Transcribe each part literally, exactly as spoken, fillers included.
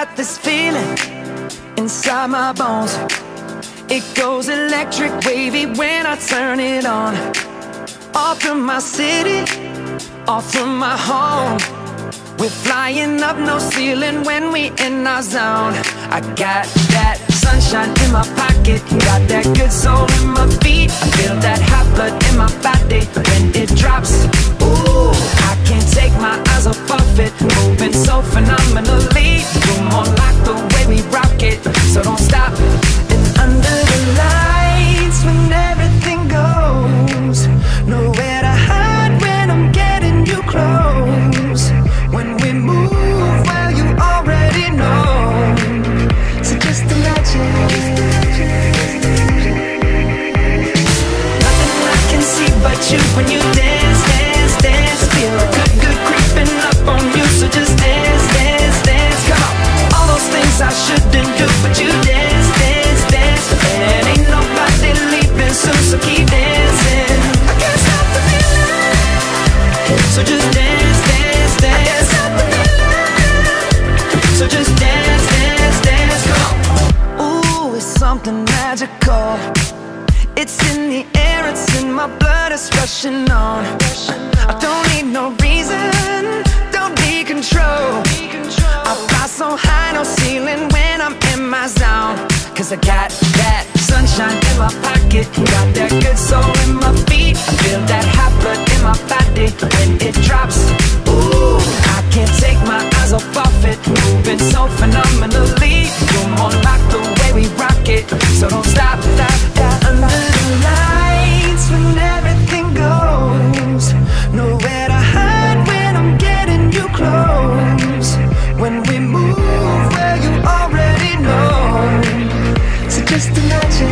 got this feeling inside my bones. It goes electric wavy when I turn it on. Off from my city, off from my home. We're flying up, no ceiling when we in our zone. I got that sunshine in my pocket, got that good soul in my feet. I feel that hot blood in my body when it drops. Ooh, I can't take my eyes off of it, moving so phenomenally. You're more like the way we rock it, so don't stop. And under the lights, when everything goes, nowhere to hide when I'm getting you close. When we move, well, you already know. So just imagine. Nothing I can see but you when you dance, dance, dance. Feel good, good creeping up on you. So just dance, dance, dance. Come on. All those things I shouldn't do, but you dance, dance, dance. And ain't nobody leaving soon, so keep dancing. I can't stop the feeling. So just dance, dance, dance. So just dance, dance, dance, come on. Ooh, it's something magical. It's in the air, it's in my blood, it's rushing on. I don't need no reason, don't need control. I fly so high, no ceiling when I'm in my zone. Cause I got that sunshine in my pocket, got that good soul in my feet. I feel that hot blood in my body when it drops. Ooh, I can't take my eyes off of it, moving so phenomenally. You're more like the way we rock it, so don't stop, stop, stop. Under the lights when everything goes, nowhere to hide when I'm getting you close. When we move, well, you already know. So just imagine.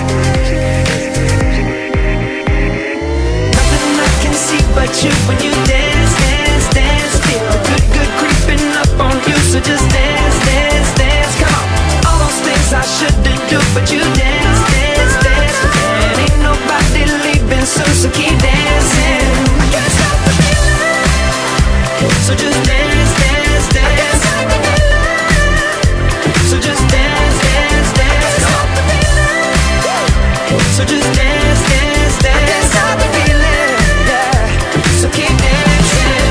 Nothing I can see but you when you dance, dance, dance. Feel good, good creeping up on you. So just dance, dance, dance. Come on. All those things I shouldn't do, but you dance, dance, dance. And ain't nobody leaving soon, so keep dancing. I can't stop the feeling. So just dance, dance, dance. I can't stop the feeling. So just dance, dance, dance. Come on. So just dance, dance, dance. I can't stop the feeling, yeah. So keep dancing.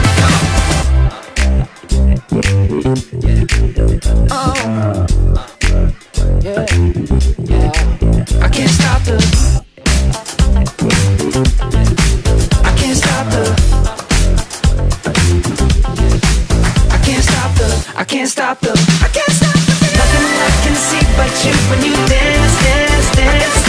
Come on. Oh, yeah, yeah. I can't stop the. I can't stop the. I can't stop the. I can't stop the. I can't stop the. Nothing I can see but you when you dance, dance, dance.